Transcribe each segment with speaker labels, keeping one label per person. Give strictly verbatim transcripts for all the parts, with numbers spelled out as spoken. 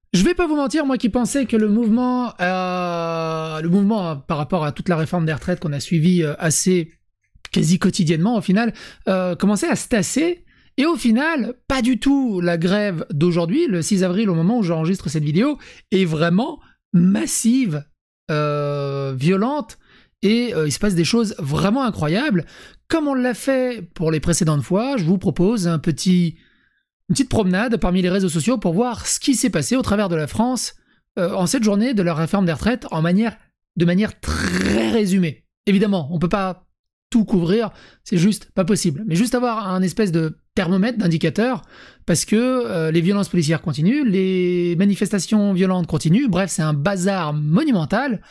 Speaker 1: Je vais pas vous mentir, moi qui pensais que le mouvement, euh, le mouvement euh, par rapport à toute la réforme des retraites qu'on a suivi euh, assez quasi quotidiennement au final, euh, commençait à se tasser. Et au final, pas du tout. La grève d'aujourd'hui, le six avril, au moment où j'enregistre cette vidéo, est vraiment massive, euh, violente, et euh, il se passe des choses vraiment incroyables. Comme on l'a fait pour les précédentes fois, je vous propose un petit, une petite promenade parmi les réseaux sociaux pour voir ce qui s'est passé au travers de la France euh, en cette journée de la réforme des retraites en manière, de manière très résumée. Évidemment, on ne peut pas tout couvrir, c'est juste pas possible. Mais juste avoir un espèce de thermomètre, d'indicateur, parce que euh, les violences policières continuent, les manifestations violentes continuent, bref, c'est un bazar monumental,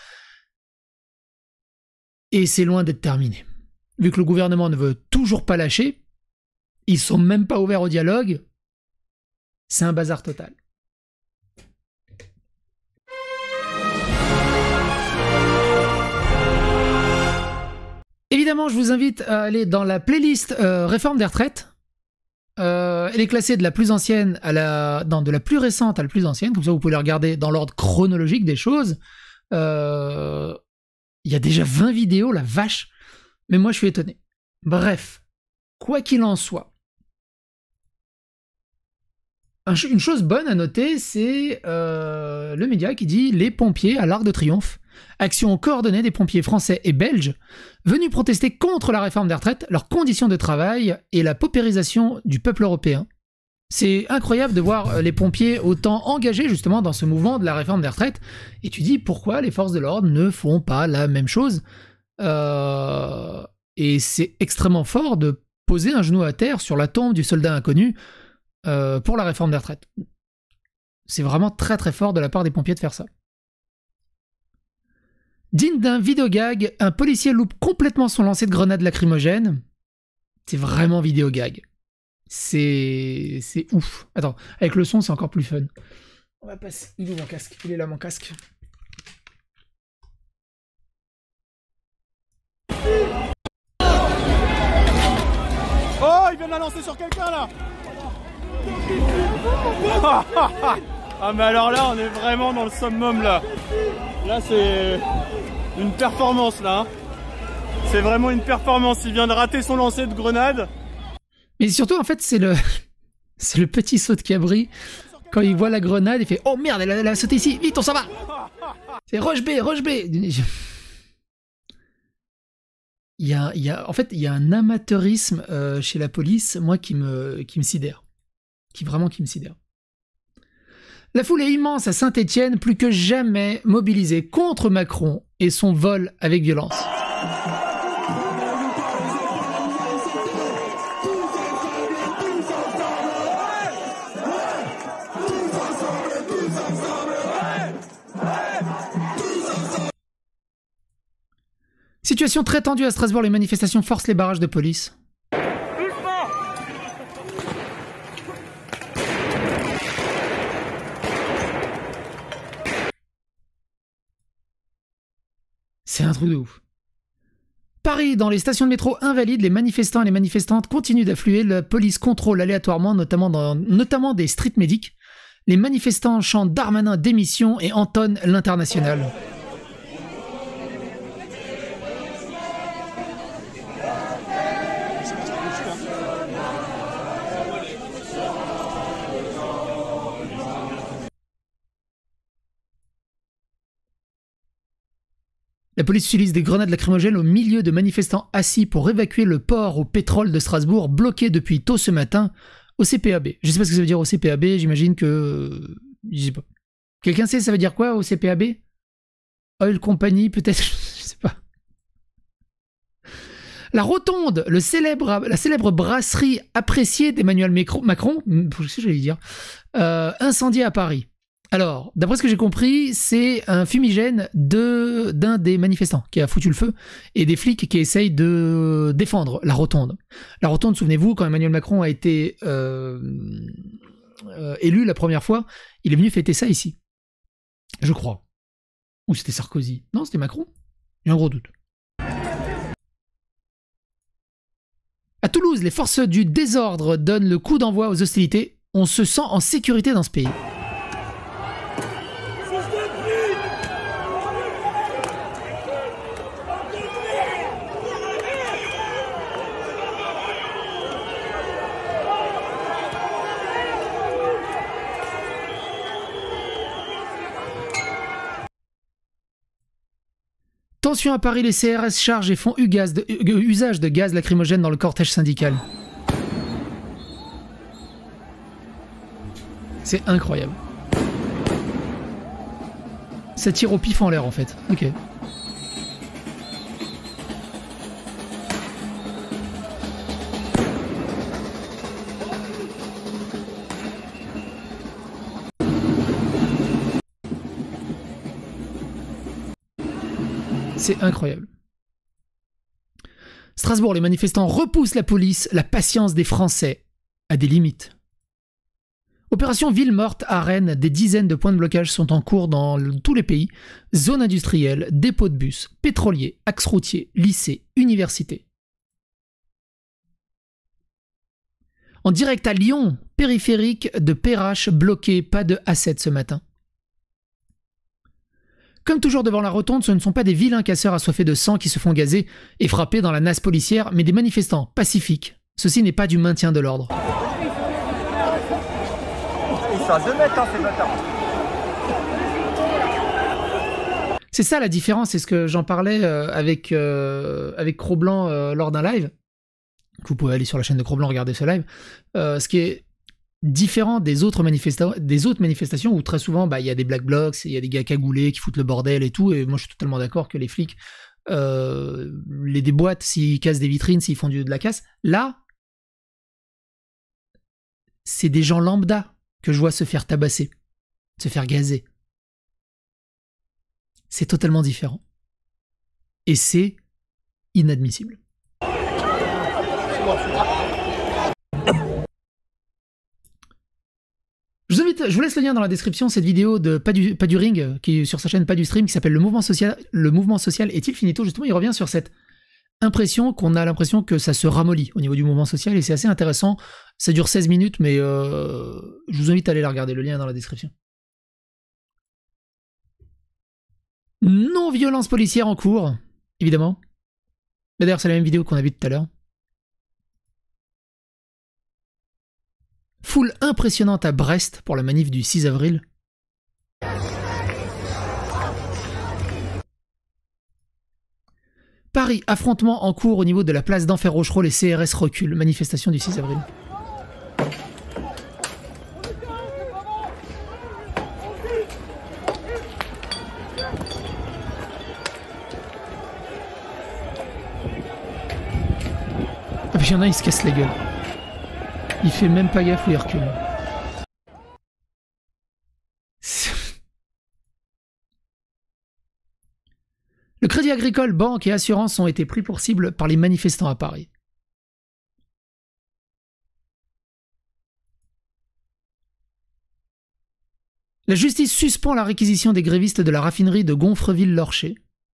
Speaker 1: et c'est loin d'être terminé. Vu que le gouvernement ne veut toujours pas lâcher, ils sont même pas ouverts au dialogue, c'est un bazar total. Évidemment, je vous invite à aller dans la playlist euh, réforme des retraites. Euh, elle est classée de la plus ancienne à la, non, de la plus récente à la plus ancienne, comme ça vous pouvez la regarder dans l'ordre chronologique des choses. Euh, il y a déjà vingt vidéos, la vache, mais moi je suis étonné. Bref, quoi qu'il en soit, un, une chose bonne à noter, c'est euh, le média qui dit « Les pompiers à l'Arc de Triomphe ». Action coordonnée des pompiers français et belges venus protester contre la réforme des retraites, leurs conditions de travail et la paupérisation du peuple européen. C'est incroyable de voir les pompiers autant engagés justement dans ce mouvement de la réforme des retraites. Et tu dis pourquoi les forces de l'ordre ne font pas la même chose. Euh... Et c'est extrêmement fort de poser un genou à terre sur la tombe du soldat inconnu euh, pour la réforme des retraites. C'est vraiment très très fort de la part des pompiers de faire ça. Digne d'un vidéogag, un policier loupe complètement son lancer de grenade lacrymogène. C'est vraiment vidéogag. C'est... c'est ouf. Attends, avec le son, c'est encore plus fun. On va passer... Il est où mon casque? Il est là, mon casque.
Speaker 2: Oh, il vient de la lancer sur quelqu'un, là. Ah, mais alors là, on est vraiment dans le summum, là. Là, c'est une performance, là. C'est vraiment une performance. Il vient de rater son lancer de grenade.
Speaker 1: Mais surtout, en fait, c'est le... c'est le petit saut de cabri. Quand il voit la grenade, il fait « Oh merde, elle a, elle a sauté ici, vite, on s'en va !» C'est « Roche B, Roche B !» Il y a, il y a, en fait, il y a un amateurisme euh, chez la police, moi, qui me, qui me sidère. Qui vraiment qui me sidère. La foule est immense à Saint-Étienne, plus que jamais mobilisée contre Macron et son vol avec violence. Situation très tendue à Strasbourg, les manifestations forcent les barrages de police. C'est un truc de ouf. Paris, dans les stations de métro invalides, les manifestants et les manifestantes continuent d'affluer. La police contrôle aléatoirement, notamment, dans, notamment des street medics. Les manifestants chantent Darmanin démission et entonnent l'international. La police utilise des grenades lacrymogènes au milieu de manifestants assis pour évacuer le port au pétrole de Strasbourg, bloqué depuis tôt ce matin au C P A B. Je sais pas ce que ça veut dire au C P A B, j'imagine que... Je sais pas. Quelqu'un sait ça veut dire quoi au C P A B? Oil Company, peut-être? Je sais pas. La Rotonde, le célèbre, la célèbre brasserie appréciée d'Emmanuel Macron, qu'est-ce que j'allais dire, euh, incendiée à Paris. Alors, d'après ce que j'ai compris, c'est un fumigène de d'un des manifestants qui a foutu le feu et des flics qui essayent de défendre la Rotonde. La Rotonde, souvenez-vous, quand Emmanuel Macron a été euh, euh, élu la première fois, il est venu fêter ça ici. Je crois. Ou c'était Sarkozy? Non, c'était Macron? J'ai un gros doute. À Toulouse, les forces du désordre donnent le coup d'envoi aux hostilités. On se sent en sécurité dans ce pays. Tension à Paris, les C R S chargent et font usage de, usage de gaz lacrymogène dans le cortège syndical. C'est incroyable. Ça tire au pif en l'air en fait. Ok. C'est incroyable. Strasbourg, les manifestants repoussent la police. La patience des Français a des limites. Opération Ville morte à Rennes, des dizaines de points de blocage sont en cours dans le, tous les pays. Zones industrielles, dépôts de bus, pétroliers, axes routiers, lycées, universités. En direct à Lyon, périphérique de Perrache bloqué, pas de A sept ce matin. Comme toujours devant la rotonde, ce ne sont pas des vilains casseurs assoiffés de sang qui se font gazer et frapper dans la nasse policière, mais des manifestants pacifiques. Ceci n'est pas du maintien de l'ordre.
Speaker 3: Ils sont à deux mètres, hein, ces bâtards.
Speaker 1: C'est ça la différence, c'est ce que j'en parlais euh, avec, euh, avec Cro-Blanc euh, lors d'un live. Vous pouvez aller sur la chaîne de Cro-Blanc regarder ce live. Euh, ce qui est différent des autres, manifesta des autres manifestations où très souvent bah, y a des black blocs, il y a des gars cagoulés qui foutent le bordel et tout, et moi je suis totalement d'accord que les flics euh, les déboîtent s'ils cassent des vitrines, s'ils font du, de la casse. Là, c'est des gens lambda que je vois se faire tabasser, se faire gazer. C'est totalement différent. Et c'est inadmissible. Je vous invite, je vous laisse le lien dans la description, cette vidéo de Pas du, pas du Ring, qui est sur sa chaîne Pas du Stream, qui s'appelle le mouvement social, le mouvement social est-il finito? Justement, il revient sur cette impression qu'on a l'impression que ça se ramollit au niveau du mouvement social, et c'est assez intéressant. Ça dure seize minutes, mais euh, je vous invite à aller la regarder, le lien est dans la description. Non-violence policière en cours, évidemment. D'ailleurs, c'est la même vidéo qu'on a vue tout à l'heure. Foule impressionnante à Brest pour la manif du six avril. Paris, affrontement en cours au niveau de la place d'Enfer Rochereau, les C R S reculent. Manifestation du six avril. Ah, puis il y en a, il se casse la gueule. Il fait même pas gaffe où il recule. Le Crédit Agricole, banque et assurances ont été pris pour cible par les manifestants à Paris. La justice suspend la réquisition des grévistes de la raffinerie de Gonfreville-Lorcher.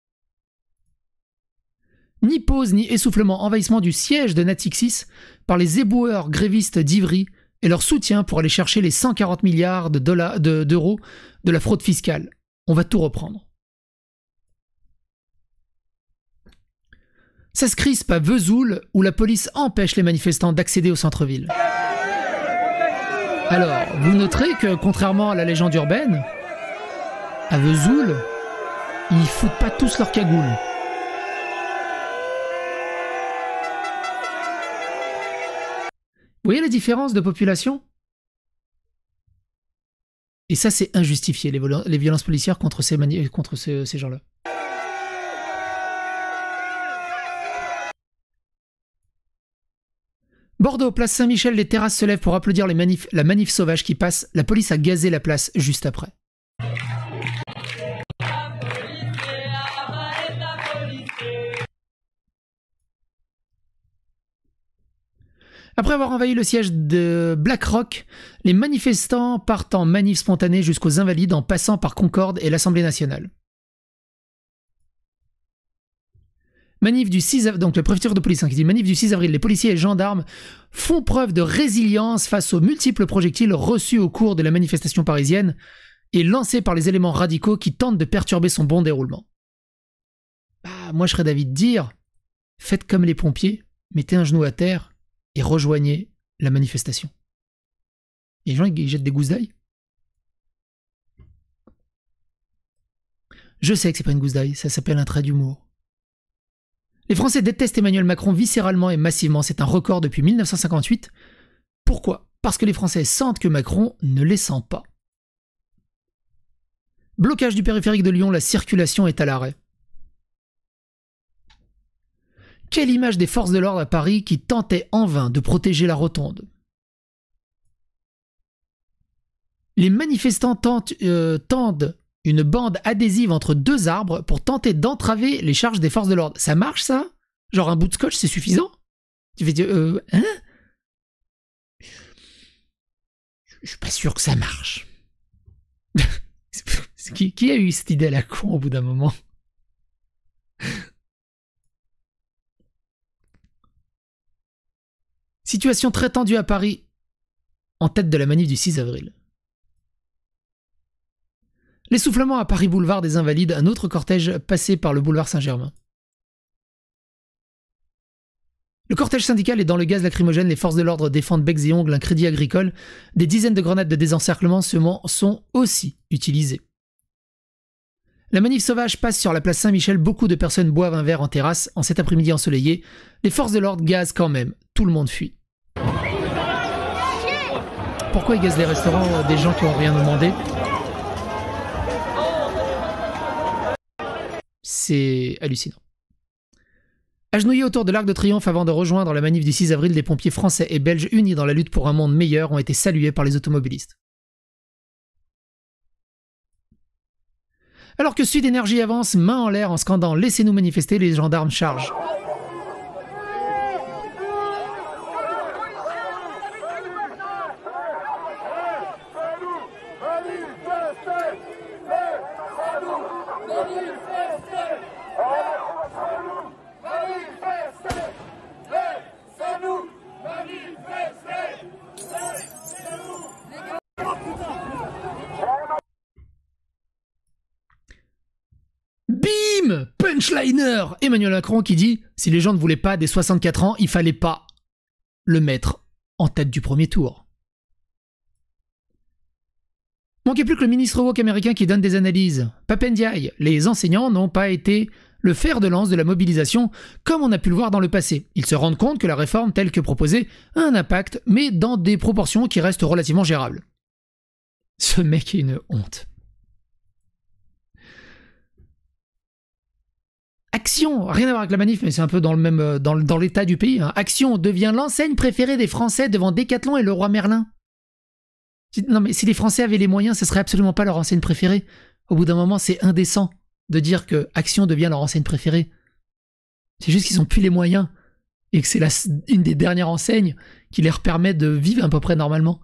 Speaker 1: Ni pause ni essoufflement, envahissement du siège de Natixis par les éboueurs grévistes d'Ivry et leur soutien pour aller chercher les cent quarante milliards de dollars, de, d'euros de la fraude fiscale. On va tout reprendre. Ça se crispe à Vesoul où la police empêche les manifestants d'accéder au centre-ville. Alors, vous noterez que contrairement à la légende urbaine, à Vesoul, ils foutent pas tous leur cagoule. Vous voyez la différence de population? Et ça, c'est injustifié, les, les violences policières contre ces, contre ces, ces gens-là. Bordeaux, place Saint-Michel, les terrasses se lèvent pour applaudir les manifs, la manif sauvage qui passe. La police a gazé la place juste après. Après avoir envahi le siège de BlackRock, les manifestants partent en manif spontanée jusqu'aux Invalides en passant par Concorde et l'Assemblée nationale. Manif du six avril, donc le préfecture de police hein, qui dit manif du six avril, les policiers et gendarmes font preuve de résilience face aux multiples projectiles reçus au cours de la manifestation parisienne et lancés par les éléments radicaux qui tentent de perturber son bon déroulement. Bah, moi je serais d'avis de dire, faites comme les pompiers, mettez un genou à terre et rejoignez la manifestation. Et les gens ils jettent des gousses d'ail. Je sais que c'est pas une gousse d'ail, ça s'appelle un trait d'humour. Les Français détestent Emmanuel Macron viscéralement et massivement, c'est un record depuis mille neuf cent cinquante-huit. Pourquoi? Parce que les Français sentent que Macron ne les sent pas. Blocage du périphérique de Lyon, la circulation est à l'arrêt. Quelle image des forces de l'ordre à Paris qui tentaient en vain de protéger la rotonde. Les manifestants tentent, euh, tendent une bande adhésive entre deux arbres pour tenter d'entraver les charges des forces de l'ordre. Ça marche, ça? Genre un bout de scotch, c'est suffisant? Tu fais dire, euh, hein? Je suis pas sûr que ça marche. qui, qui a eu cette idée à la con au bout d'un moment? Situation très tendue à Paris, en tête de la manif du six avril. L'essoufflement à Paris boulevard des Invalides, un autre cortège passé par le boulevard Saint-Germain. Le cortège syndical est dans le gaz lacrymogène, les forces de l'ordre défendent becs et ongles un crédit agricole, des dizaines de grenades de désencerclement sont aussi utilisées. La manif sauvage passe sur la place Saint-Michel, beaucoup de personnes boivent un verre en terrasse en cet après-midi ensoleillé, les forces de l'ordre gazent quand même, tout le monde fuit. Pourquoi ils gazent les restaurants des gens qui n'ont rien demandé? C'est hallucinant. Agenouillés autour de l'Arc de Triomphe avant de rejoindre la manif du six avril, des pompiers français et belges unis dans la lutte pour un monde meilleur ont été salués par les automobilistes. Alors que Sud Énergie avance, main en l'air en scandant « Laissez-nous manifester », les gendarmes chargent. Bim! Punchliner! Emmanuel Macron qui dit « Si les gens ne voulaient pas des soixante-quatre ans, il fallait pas le mettre en tête du premier tour. » Manquait plus que le ministre woke américain qui donne des analyses. Papendiaï, les enseignants n'ont pas été le fer de lance de la mobilisation comme on a pu le voir dans le passé. Ils se rendent compte que la réforme telle que proposée a un impact, mais dans des proportions qui restent relativement gérables. Ce mec est une honte. Action, rien à voir avec la manif, mais c'est un peu dans le même dans, dans l'état du pays. Hein. Action devient l'enseigne préférée des Français devant Decathlon et le Roi Merlin. Non mais si les Français avaient les moyens, ce serait absolument pas leur enseigne préférée. Au bout d'un moment, c'est indécent de dire que Action devient leur enseigne préférée. C'est juste qu'ils n'ont plus les moyens et que c'est la, une des dernières enseignes qui leur permet de vivre à peu près normalement.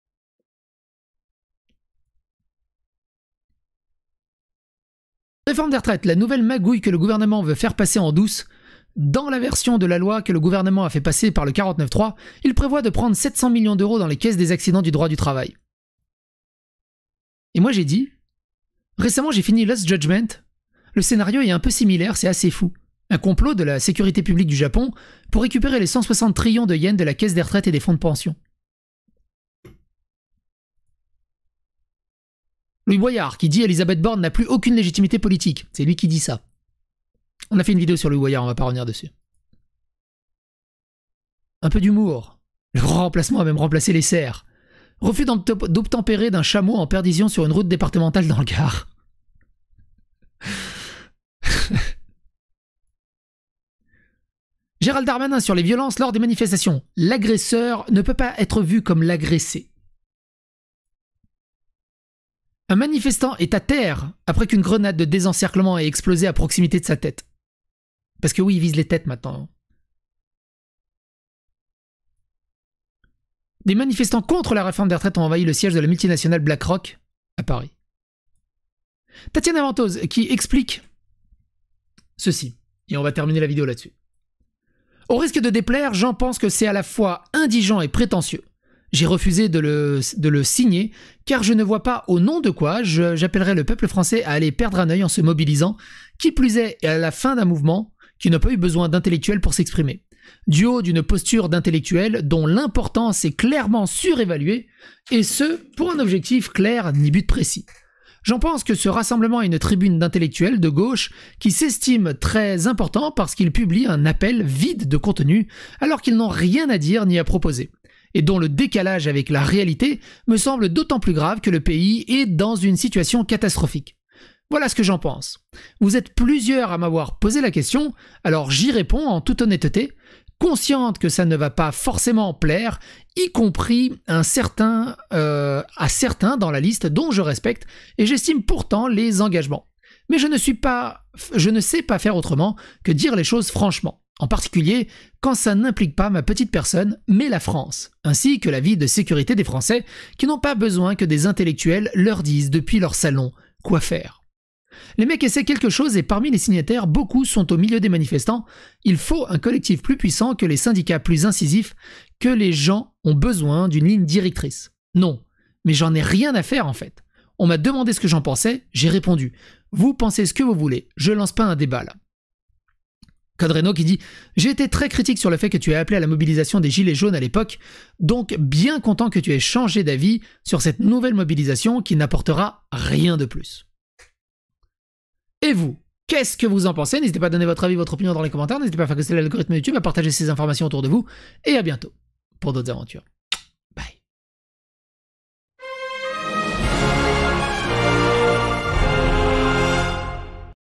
Speaker 1: Réforme des retraites, la nouvelle magouille que le gouvernement veut faire passer en douce. Dans la version de la loi que le gouvernement a fait passer par le quarante-neuf trois, il prévoit de prendre sept cents millions d'euros dans les caisses des accidents du droit du travail. Et moi j'ai dit, récemment j'ai fini Lost Judgment, le scénario est un peu similaire, c'est assez fou. Un complot de la sécurité publique du Japon pour récupérer les cent soixante trillions de yens de la caisse des retraites et des fonds de pension. Louis Boyard qui dit Elisabeth Borne n'a plus aucune légitimité politique. C'est lui qui dit ça. On a fait une vidéo sur Louis Boyard, on va pas revenir dessus. Un peu d'humour. Le grand remplacement a même remplacé les serres. Refus d'obtempérer d'un chameau en perdition sur une route départementale dans le Gard. Gérald Darmanin sur les violences lors des manifestations. L'agresseur ne peut pas être vu comme l'agressé. Un manifestant est à terre après qu'une grenade de désencerclement ait explosé à proximité de sa tête. Parce que oui, il vise les têtes maintenant. Des manifestants contre la réforme des retraites ont envahi le siège de la multinationale BlackRock à Paris. Tatiana Ventose qui explique ceci. Et on va terminer la vidéo là-dessus. Au risque de déplaire, j'en pense que c'est à la fois indigent et prétentieux. J'ai refusé de le, de le signer, car je ne vois pas au nom de quoi j'appellerais le peuple français à aller perdre un œil en se mobilisant, qui plus est à la fin d'un mouvement qui n'a pas eu besoin d'intellectuels pour s'exprimer. Du haut d'une posture d'intellectuel dont l'importance est clairement surévaluée, et ce, pour un objectif clair ni but précis. J'en pense que ce rassemblement est une tribune d'intellectuels de gauche qui s'estiment très importants parce qu'ils publient un appel vide de contenu alors qu'ils n'ont rien à dire ni à proposer, et dont le décalage avec la réalité me semble d'autant plus grave que le pays est dans une situation catastrophique. Voilà ce que j'en pense. Vous êtes plusieurs à m'avoir posé la question, alors j'y réponds en toute honnêteté, consciente que ça ne va pas forcément plaire, y compris un certain, euh, à certains dans la liste dont je respecte, et j'estime pourtant les engagements. Mais je ne suis pas, je ne sais pas faire autrement que dire les choses franchement, en particulier quand ça n'implique pas ma petite personne, mais la France, ainsi que la vie de sécurité des Français, qui n'ont pas besoin que des intellectuels leur disent depuis leur salon quoi faire. Les mecs essaient quelque chose et parmi les signataires, beaucoup sont au milieu des manifestants. Il faut un collectif plus puissant que les syndicats plus incisifs, que les gens ont besoin d'une ligne directrice. Non, mais j'en ai rien à faire en fait. On m'a demandé ce que j'en pensais, j'ai répondu. Vous pensez ce que vous voulez, je lance pas un débat là. Codreno qui dit « J'ai été très critique sur le fait que tu aies appelé à la mobilisation des Gilets jaunes à l'époque, donc bien content que tu aies changé d'avis sur cette nouvelle mobilisation qui n'apportera rien de plus. » Et vous, qu'est-ce que vous en pensez? N'hésitez pas à donner votre avis, votre opinion dans les commentaires, n'hésitez pas à faire que c'est l'algorithme YouTube, à partager ces informations autour de vous, et à bientôt pour d'autres aventures.